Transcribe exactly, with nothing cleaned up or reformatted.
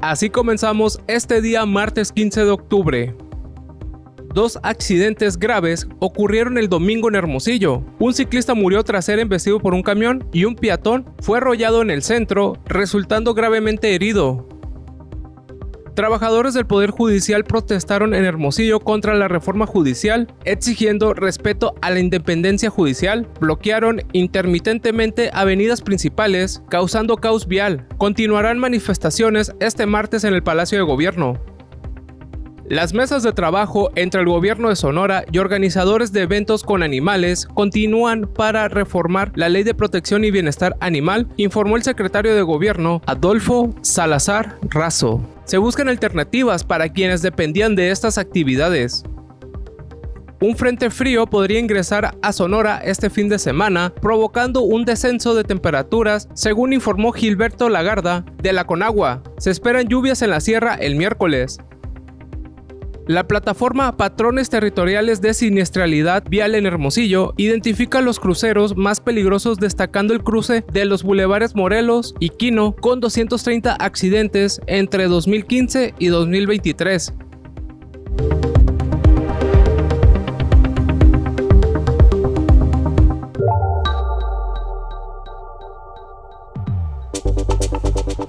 Así comenzamos este día martes quince de octubre. Dos accidentes graves ocurrieron el domingo en Hermosillo. Un ciclista murió tras ser embestido por un camión y un peatón fue arrollado en el centro, resultando gravemente herido. Trabajadores del Poder Judicial protestaron en Hermosillo contra la reforma judicial, exigiendo respeto a la independencia judicial. Bloquearon intermitentemente avenidas principales, causando caos vial. Continuarán manifestaciones este martes en el Palacio de Gobierno. Las mesas de trabajo entre el gobierno de Sonora y organizadores de eventos con animales continúan para reformar la Ley de Protección y Bienestar Animal, informó el secretario de Gobierno, Adolfo Salazar Razo. Se buscan alternativas para quienes dependían de estas actividades. Un frente frío podría ingresar a Sonora este fin de semana, provocando un descenso de temperaturas, según informó Gilberto Lagarda de la Conagua. Se esperan lluvias en la sierra el miércoles. La plataforma Patrones Territoriales de Siniestralidad Vial en Hermosillo identifica los cruceros más peligrosos, destacando el cruce de los bulevares Morelos y Quino con doscientos treinta accidentes entre dos mil quince y dos mil veintitrés.